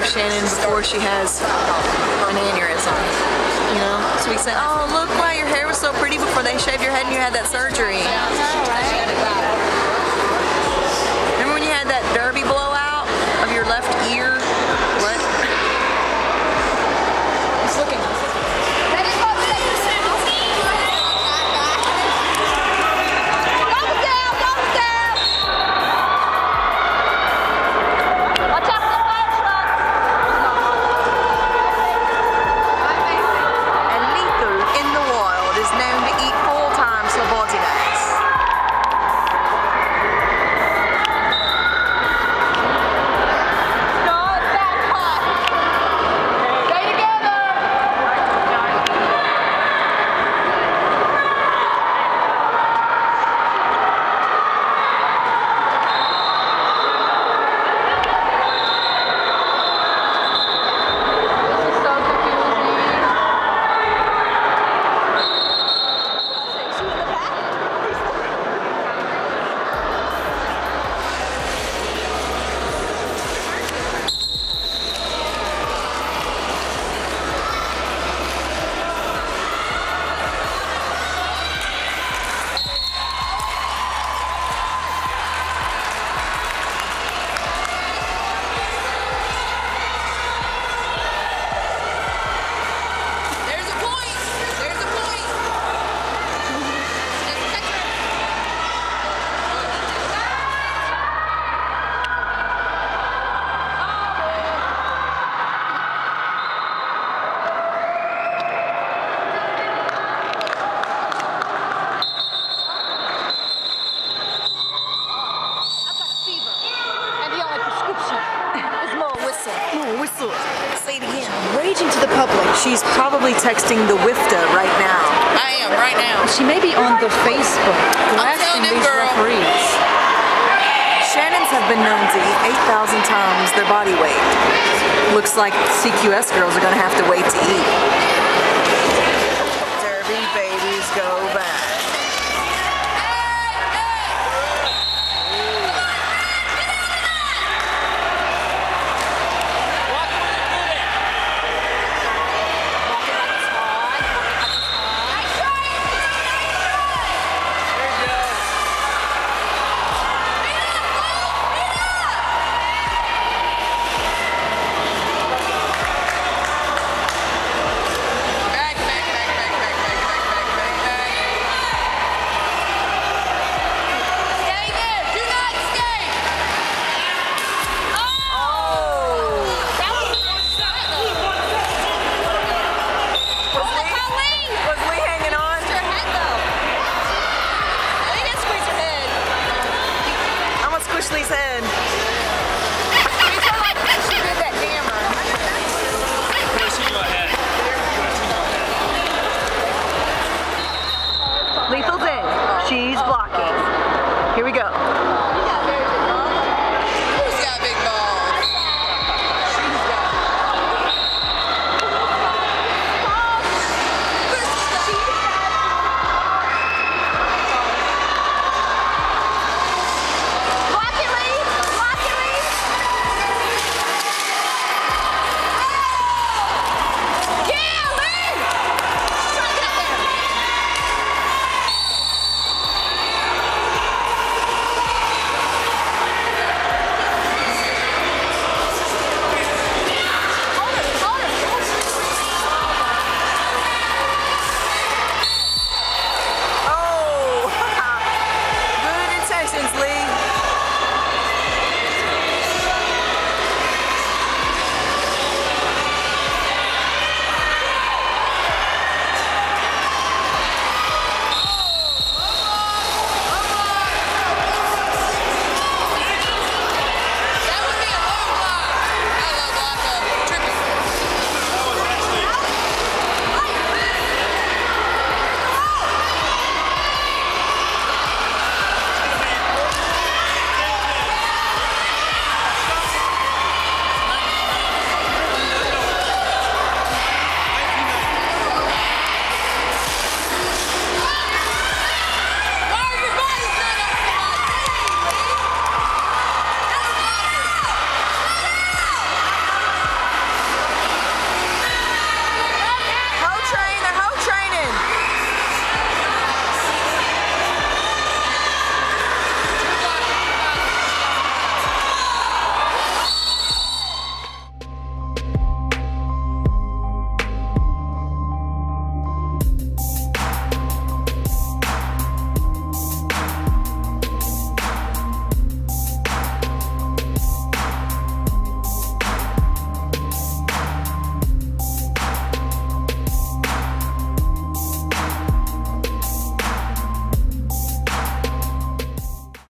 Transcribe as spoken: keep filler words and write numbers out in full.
Shannon before she has an aneurysm. You know? So we said, oh, look, wow, your hair was so pretty before they shaved your head and you had that surgery. Remember when you had that derby blowout of your left ear? What? It's looking. Whistle. Say it again. Raging to the public. She's probably texting the W I F T A right now. I am right now. She may be on the Facebook blasting these girl. referees. Shannons have been known to eat eight thousand times their body weight. Looks like C Q S girls are going to have to wait to eat.